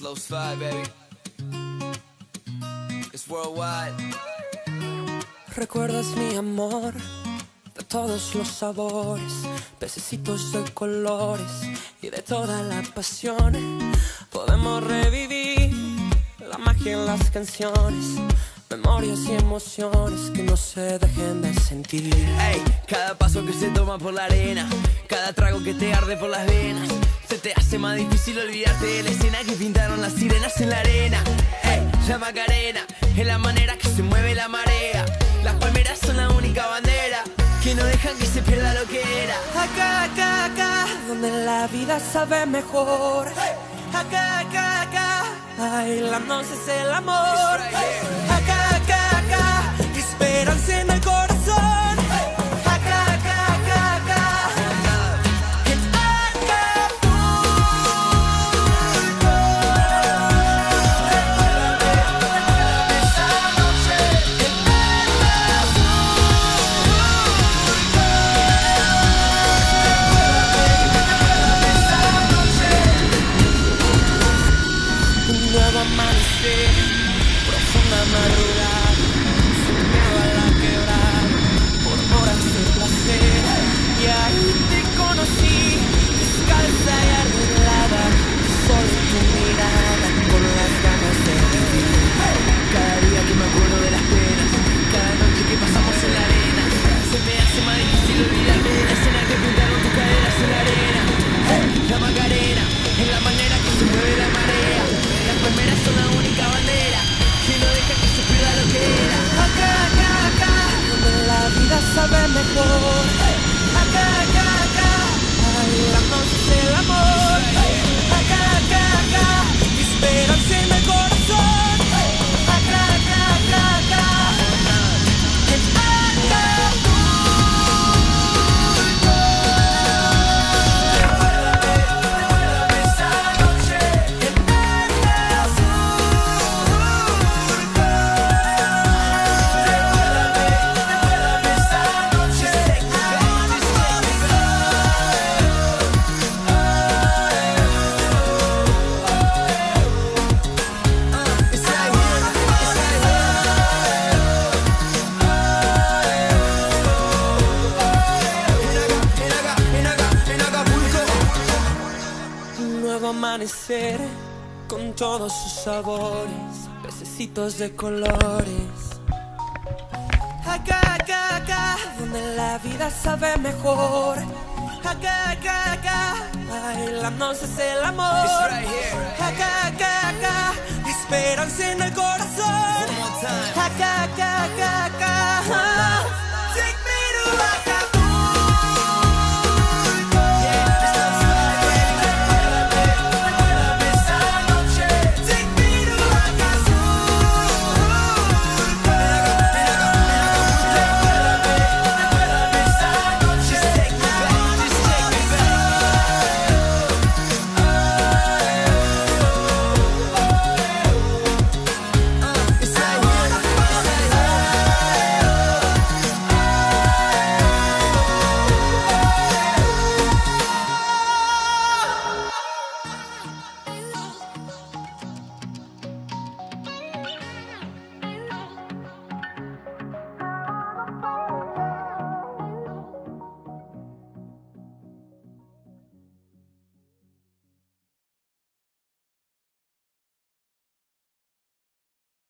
Slow slide, baby. It's worldwide. Recuerdas mi amor de todos los sabores, pececitos de colores y de toda la pasión. Podemos revivir la magia en las canciones, memorias y emociones que no se dejen de sentir. Ey, cada paso que se toma por la arena, cada trago que te arde por las venas, se te hace más difícil olvidarte de la escena que pintaron las sirenas en la arena. Ey, la Macarena es la manera que se mueve la marea. Las palmeras son la única bandera que no dejan que se pierda lo que era. Acá, acá, acá, donde la vida sabe mejor. Acá, acá, acá, bailando es el amor. Acá, acá, acá, esperanza en el corazón. Acá, acá, acá, acá. Amanecer, profunda madrugada, soñaba la quebrada, por horas de placer. Y ahí te conocí, descalza y arreglada, solo tu mirada, con las ganas de vivir. Cada día que me acuerdo de las penas, cada noche que pasamos en la arena, se me hace más difícil olvidarme de la escena que pintaron tus caderas en la arena. La Macarena es la manera que se mueve la marea. Las palmeras son la única bandera que no deja que se pierda lo que era. Acá, acá, acá, donde la vida sabe mejor. Acá, acá, acá, bailando es el amor. Acá, acá, acá, esperanza en el corazón. Acá, acá, acá, acá. Amanecer con todos sus sabores, pececitos de colores. Acá, acá, acá, donde la vida sabe mejor. Acá, acá, acá, bailando es el amor. Acá, acá, acá, esperanza en el corazón. Acá, acá, acá.